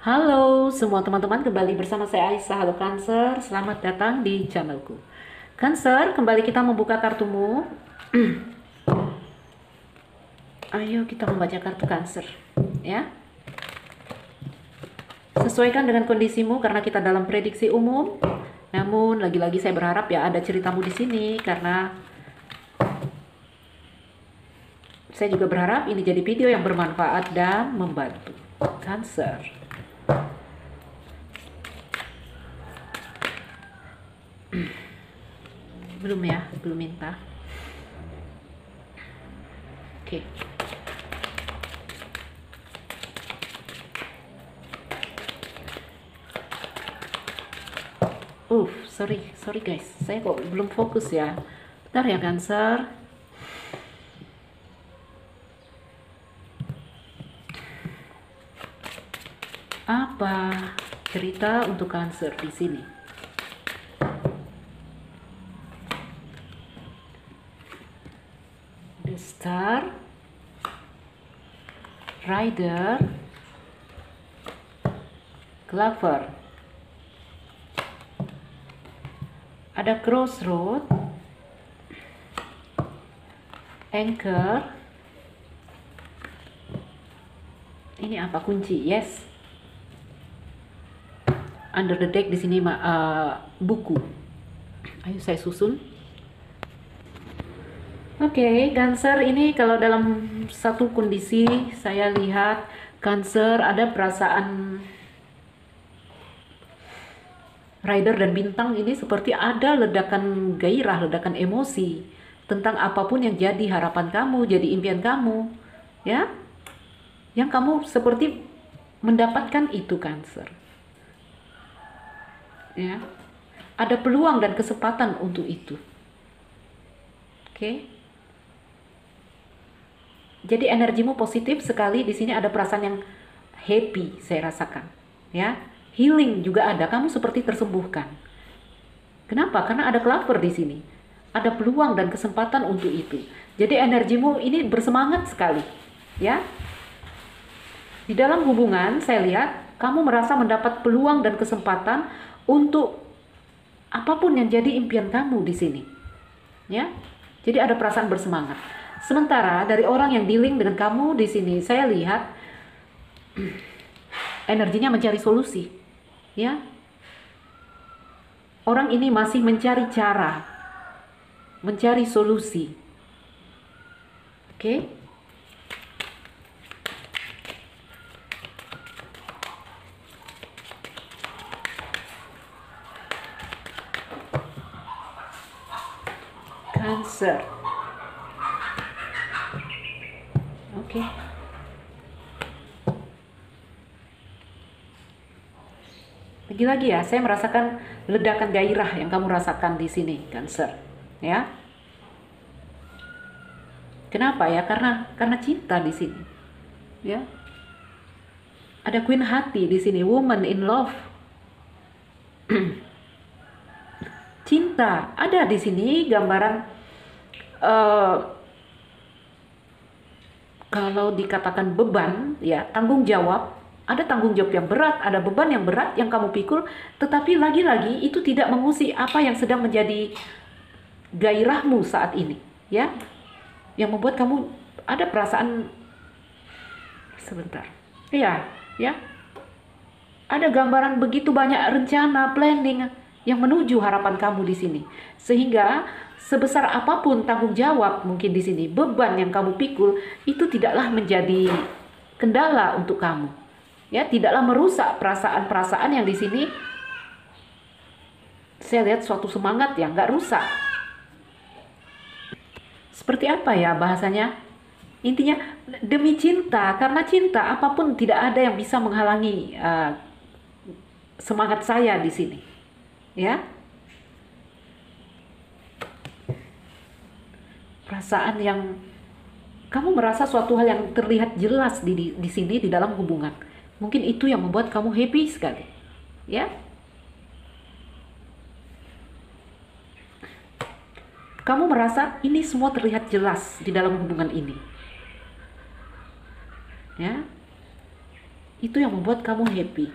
Halo semua teman-teman, kembali bersama saya Aisyah. Halo Cancer, selamat datang di channelku. Cancer, kembali kita membuka kartumu. Ayo kita membaca kartu Cancer, ya. Sesuaikan dengan kondisimu karena kita dalam prediksi umum. Namun lagi-lagi saya berharap ya ada ceritamu di sini karena saya juga berharap ini jadi video yang bermanfaat dan membantu. Cancer. Belum ya, belum minta. Oke. Sorry guys, saya kok belum fokus ya. Bentar ya Cancer. Apa cerita untuk Cancer di sini? The Star, Rider, Clover. Ada Crossroad, Anchor. Ini apa? Kunci, yes. Under the deck di sini buku. Ayo saya susun. Oke, Cancer ini kalau dalam satu kondisi saya lihat Cancer ada perasaan Rider dan bintang ini seperti ada ledakan gairah, ledakan emosi tentang apapun yang jadi harapan kamu, jadi impian kamu, ya. Yang kamu seperti mendapatkan itu Cancer. Ya. Ada peluang dan kesempatan untuk itu. Oke. Jadi energimu positif sekali di sini, ada perasaan yang happy saya rasakan, ya. Healing juga ada, kamu seperti tersembuhkan. Kenapa? Karena ada Clover di sini. Ada peluang dan kesempatan untuk itu. Jadi energimu ini bersemangat sekali, ya. Di dalam hubungan saya lihat kamu merasa mendapat peluang dan kesempatan untuk apapun yang jadi impian kamu di sini, ya. Jadi ada perasaan bersemangat. Sementara dari orang yang dealing dengan kamu di sini saya lihat energinya mencari solusi. Ya, orang ini masih mencari cara, mencari solusi. Oke. Cancer. Oke. Lagi-lagi ya, saya merasakan ledakan gairah yang kamu rasakan di sini, Cancer. Ya. Kenapa ya? Karena cinta di sini. Ya. Ada Queen hati di sini, woman in love. Cinta ada di sini, gambaran kalau dikatakan beban, ya, tanggung jawab. Ada tanggung jawab yang berat, ada beban yang berat yang kamu pikul, tetapi lagi-lagi itu tidak mengusik apa yang sedang menjadi gairahmu saat ini, ya. Yang membuat kamu ada perasaan sebentar. Iya, ya. Ada gambaran begitu banyak rencana, planning yang menuju harapan kamu di sini. Sehingga sebesar apapun tanggung jawab mungkin di sini, beban yang kamu pikul itu tidaklah menjadi kendala untuk kamu. Ya, tidaklah merusak perasaan-perasaan yang di sini. Saya lihat suatu semangat yang nggak rusak. Seperti apa ya bahasanya? Intinya demi cinta, karena cinta apapun tidak ada yang bisa menghalangi semangat saya di sini. Ya. Perasaan yang kamu merasa suatu hal yang terlihat jelas di sini di dalam hubungan. Mungkin itu yang membuat kamu happy sekali. Ya. Kamu merasa ini semua terlihat jelas di dalam hubungan ini. Ya. Itu yang membuat kamu happy.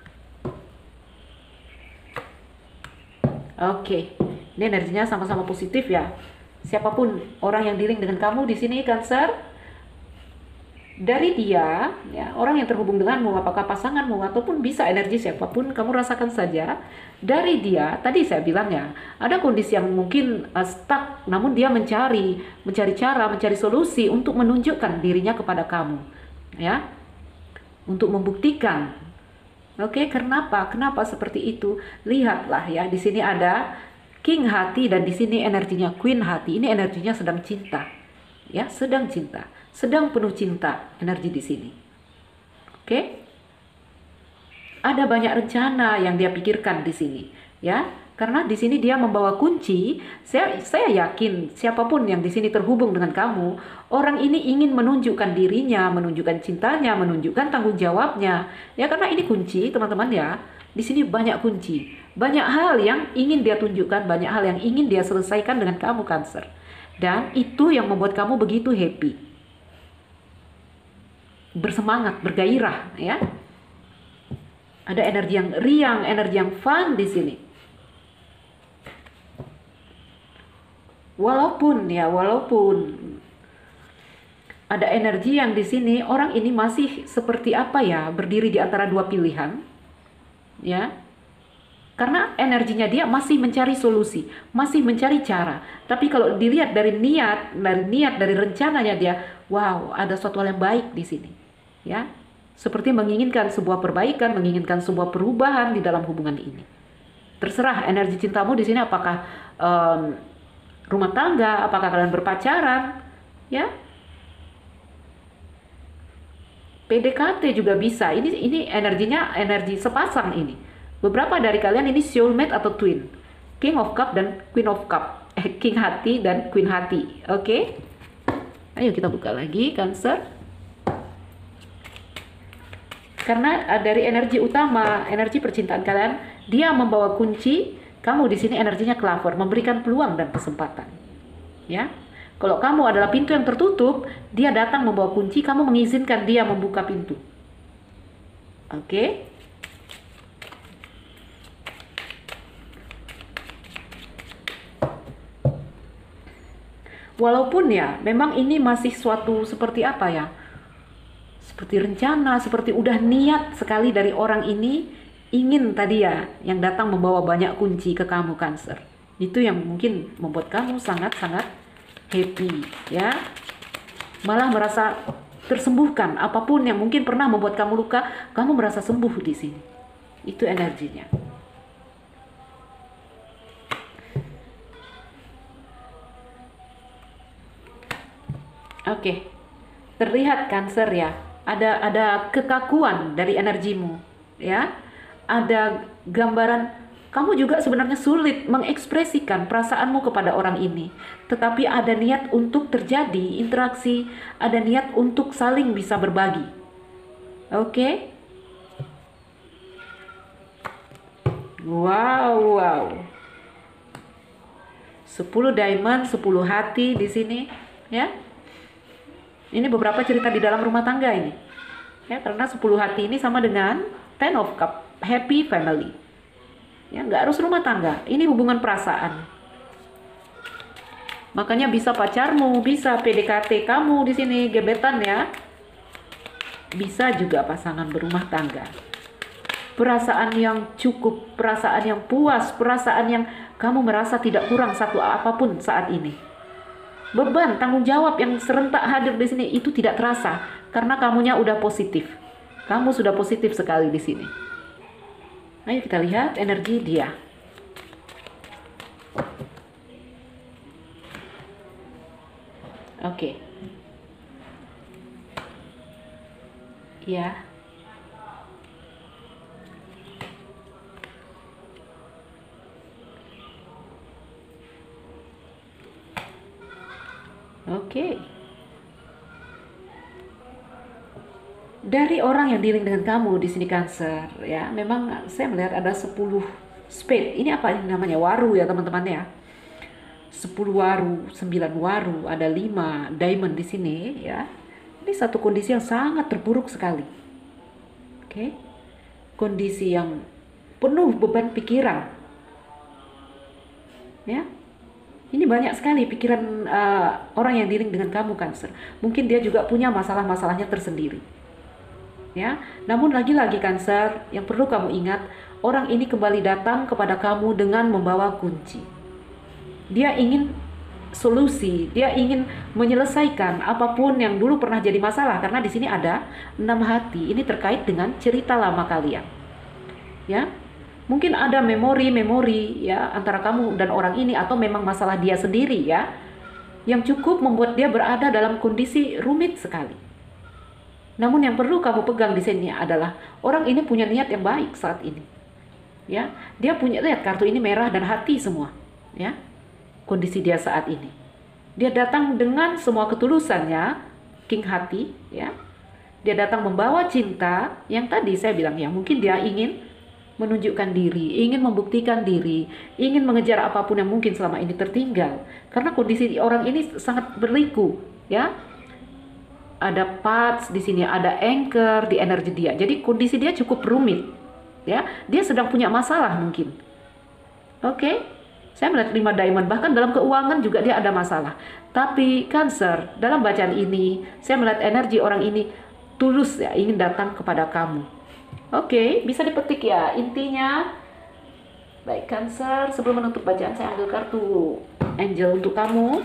Oke, ini energinya sama-sama positif ya. Siapapun orang yang dealing dengan kamu di sini Cancer, dari dia, ya, orang yang terhubung denganmu, apakah pasanganmu ataupun bisa energi siapapun, kamu rasakan saja. Dari dia, tadi saya bilang ya, ada kondisi yang mungkin stuck, namun dia mencari cara, mencari solusi untuk menunjukkan dirinya kepada kamu, ya, untuk membuktikan. Oke, kenapa? Kenapa seperti itu? Lihatlah ya, di sini ada King hati dan di sini energinya Queen hati. Ini energinya sedang cinta. Ya, sedang cinta. Sedang penuh cinta energi di sini. Oke? Ada banyak rencana yang dia pikirkan di sini, ya. Karena di sini dia membawa kunci. Saya yakin siapapun yang di sini terhubung dengan kamu, orang ini ingin menunjukkan dirinya, menunjukkan cintanya, menunjukkan tanggung jawabnya. Ya, karena ini kunci, teman-teman ya. Di sini banyak kunci, banyak hal yang ingin dia tunjukkan, banyak hal yang ingin dia selesaikan dengan kamu Cancer. Dan itu yang membuat kamu begitu happy. Bersemangat, bergairah, ya. Ada energi yang riang, energi yang fun di sini. Walaupun ada energi yang di sini, orang ini masih seperti apa ya, berdiri di antara dua pilihan, ya. Karena energinya dia masih mencari solusi, masih mencari cara. Tapi kalau dilihat dari niat, dari rencananya dia, wow, ada suatu hal yang baik di sini, ya. Seperti menginginkan sebuah perbaikan, menginginkan sebuah perubahan di dalam hubungan ini. Terserah energi cintamu di sini, apakah rumah tangga, apakah kalian berpacaran, ya. PDKT juga bisa. Ini energinya energi sepasang ini. Beberapa dari kalian ini soulmate atau twin. King of Cup dan Queen of Cup. King hati dan Queen hati. Oke? Ayo kita buka lagi Cancer. Karena dari energi utama, energi percintaan kalian, dia membawa kunci. Kamu di sini energinya Clover, memberikan peluang dan kesempatan. Ya. Kalau kamu adalah pintu yang tertutup, dia datang membawa kunci, kamu mengizinkan dia membuka pintu. Oke? Walaupun ya, memang ini masih suatu seperti apa ya? Seperti rencana, seperti udah niat sekali dari orang ini, ingin tadi ya, yang datang membawa banyak kunci ke kamu Cancer. Itu yang mungkin membuat kamu sangat-sangat happy, ya. Malah merasa tersembuhkan. Apapun yang mungkin pernah membuat kamu luka, kamu merasa sembuh di sini. Itu energinya. Oke. Terlihat Cancer ya. Ada kekakuan dari energimu, ya. Ada gambaran kamu juga sebenarnya sulit mengekspresikan perasaanmu kepada orang ini. Tetapi ada niat untuk terjadi interaksi, ada niat untuk saling bisa berbagi. Oke? Wow. 10 diamond, 10 hati di sini, ya. Ini beberapa cerita di dalam rumah tangga ini. Ya, karena 10 hati ini sama dengan Ten of Cup, happy family. Ya, nggak harus rumah tangga, ini hubungan perasaan. Makanya bisa pacarmu, bisa PDKT kamu di sini gebetan ya. Bisa juga pasangan berumah tangga. Perasaan yang cukup, perasaan yang puas, perasaan yang kamu merasa tidak kurang satu apapun saat ini. Beban tanggung jawab yang serentak hadir di sini itu tidak terasa karena kamunya udah positif. Kamu sudah positif sekali di sini. Ayo kita lihat energi dia. Oke. Ya. Oke. Dari orang yang dealing dengan kamu di sini Cancer, ya, memang saya melihat ada 10 spade. Ini apa ini namanya? Waru ya teman-teman ya. 10 waru, 9 waru, ada 5 diamond di sini ya. Ini satu kondisi yang sangat terpuruk sekali. Oke. Oke. Kondisi yang penuh beban pikiran. Ya. Ini banyak sekali pikiran orang yang dealing dengan kamu, Cancer. Mungkin dia juga punya masalah-masalahnya tersendiri. Ya, namun lagi-lagi Cancer, yang perlu kamu ingat, orang ini kembali datang kepada kamu dengan membawa kunci. Dia ingin solusi, dia ingin menyelesaikan apapun yang dulu pernah jadi masalah, karena di sini ada 6 hati. Ini terkait dengan cerita lama kalian. Ya. Mungkin ada memori-memori ya antara kamu dan orang ini, atau memang masalah dia sendiri ya, yang cukup membuat dia berada dalam kondisi rumit sekali. Namun yang perlu kamu pegang di sini adalah orang ini punya niat yang baik saat ini. Ya, dia punya, lihat kartu ini merah dan hati semua, ya. Kondisi dia saat ini. Dia datang dengan semua ketulusannya, King hati, ya. Dia datang membawa cinta yang tadi saya bilang ya, mungkin dia ingin menunjukkan diri, ingin membuktikan diri, ingin mengejar apapun yang mungkin selama ini tertinggal. Karena kondisi orang ini sangat berliku, ya. Ada parts di sini, ada anchor di energi dia. Jadi kondisi dia cukup rumit, ya. Dia sedang punya masalah mungkin. Oke. Saya melihat 5 diamond, bahkan dalam keuangan juga dia ada masalah. Tapi Cancer, dalam bacaan ini, saya melihat energi orang ini tulus ya, ingin datang kepada kamu. Oke, bisa dipetik ya intinya. Baik Cancer, sebelum menutup bacaan saya ambil kartu angel untuk kamu.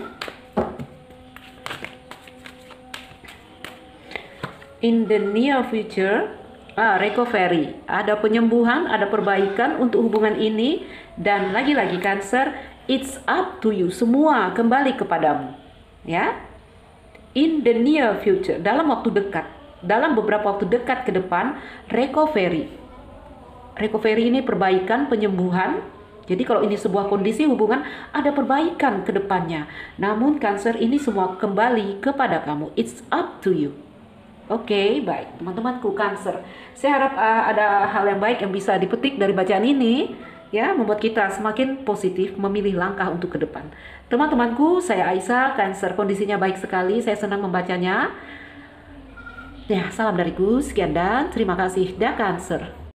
In the near future, recovery, ada penyembuhan, ada perbaikan untuk hubungan ini. Dan lagi-lagi Cancer, it's up to you, semua kembali kepadamu, ya. In the near future, dalam waktu dekat, dalam beberapa waktu dekat ke depan, recovery. Recovery ini perbaikan, penyembuhan. Jadi kalau ini sebuah kondisi hubungan, ada perbaikan ke depannya. Namun Cancer, ini semua kembali kepada kamu. It's up to you. Oke, baik teman-temanku Cancer. Saya harap ada hal yang baik yang bisa dipetik dari bacaan ini, ya, membuat kita semakin positif memilih langkah untuk ke depan. Teman-temanku, saya Aisyah, Cancer, kondisinya baik sekali. Saya senang membacanya. Ya, salam dariku, sekian dan terima kasih, dah Cancer.